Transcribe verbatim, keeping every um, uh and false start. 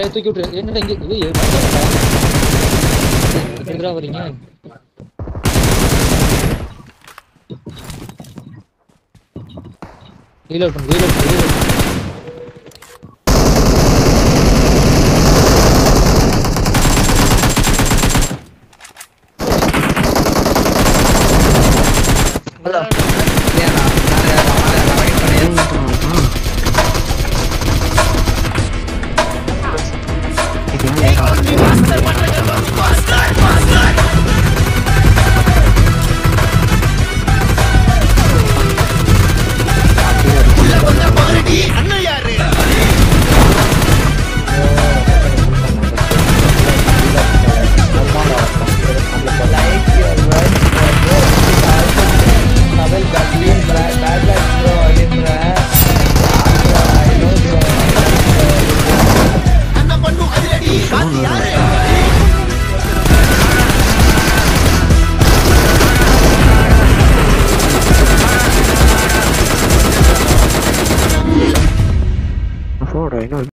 தூக்கி விட்டுரு. என்னடா இங்க எங்கடா வரீங்க? ரீலோட் பண்ணு ரீலோட் பண்ணு ரீலோட் Ahora, no.